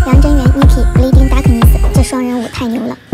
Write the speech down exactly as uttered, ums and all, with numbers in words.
杨真元 Niki Bleeding Darkness， 这双人舞太牛了。